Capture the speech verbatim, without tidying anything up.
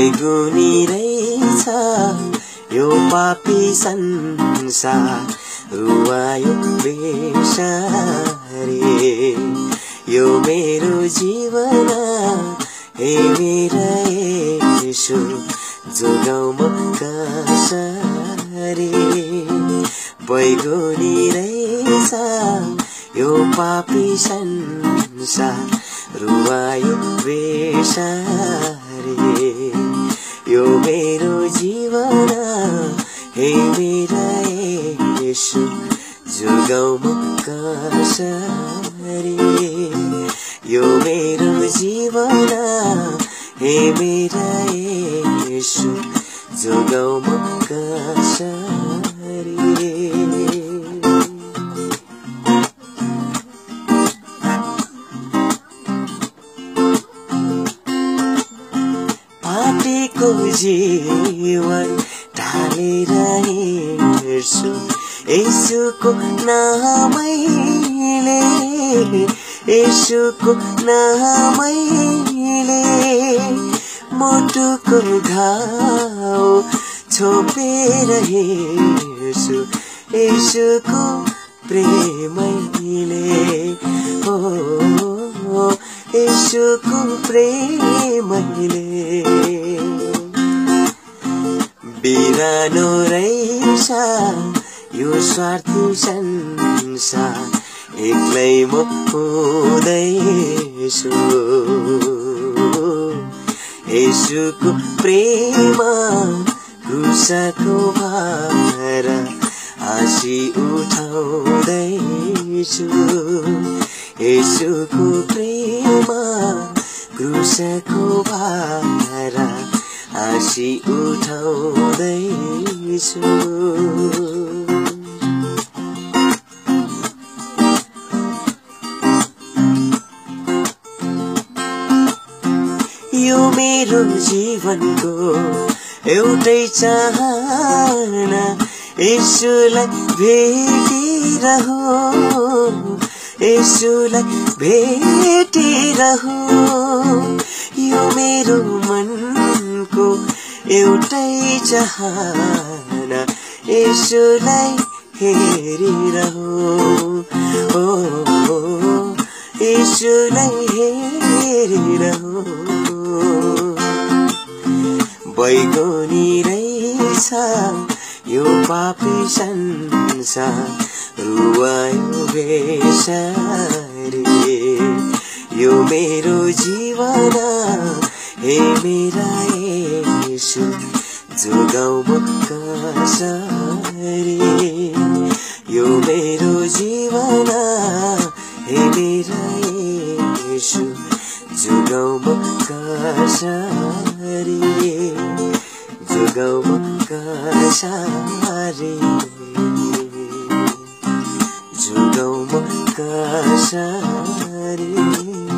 बैगुनी रहेछ यो पापी संसार रुवायो बेसारे यो मेरो जीवन हे मेरा येशू जोगाऊ म कसरी बैगुनी रहेछ यो पापी संसार रुवायो बेसारे यो मेरो जीवन हे मेरा येशू जोगाऊ म कसरी यो मेरो जीवन हे मेरा येशू जोगाऊ म कसरी पापीको जीवन ढालेर हिँड्छु येशूको नामैले येशूको नामैले मुटुको घाउ छोपेर हिँड्छु येशूको प्रेमैले हो येशूको प्रेमैले बिरानो रहेछ यो स्वार्थी संसार एक्लै म हुँदैछु येशूको प्रेम क्रुसको भार हाँसी उठाउँदैछु येशूको प्रेम क्रुसको भार हाँसी उठाउँदैछु यो मेरो जीवनको एउटै चाहना येशूलाई भेटिरहु येशूलाई भेटिरहु यो मेरो मनको एउटै चाहना येशूलाई हेरिरहु ओ येशूलाई हेरिरहु बैगुनी रहेछ यो पापी संसार रुवायो बेसारे यो मेरो जीवन हे मेरा येशू जोगाऊ म कसरी यो मेरो जीवन हे मेरा येशू जोगाऊ म कसरी जोगाऊ म कसरी जोगाऊ म कसरी